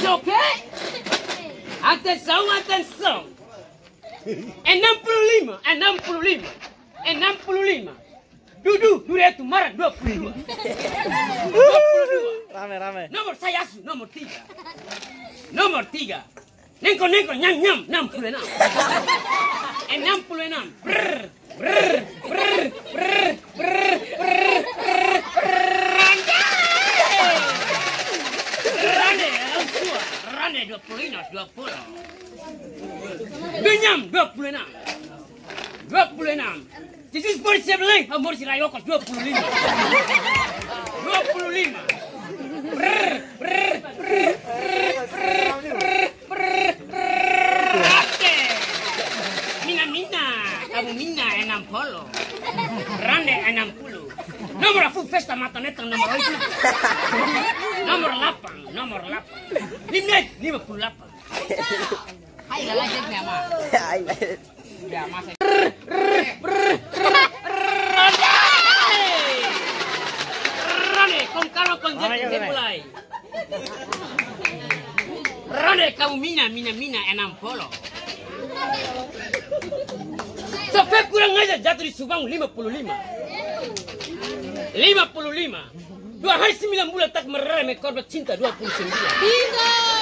Oke? Atenção, atenção. 65. Dudu, Duretu, Marak 22. 22. Rame. Nomor Sayasu, nomor 3. Nomor 3. Nengko, nyam, 66. 66. Rane 20. Benyam 26. Jadi sport sebelah, amor si rayokos 25. Oke. Mina, kamu Mina 60. Rane 60. Nomor aku pesta mata netang nomor 8. Nomor 8. Limit 58. Hai lah jadi ama. Ya mas. Rane, con jadi mulai. Rane kamu Mina 60. Sampai kurang aja jatuh di Subang 55. 2 hari 9 bulan tak meremeh korban cinta 29.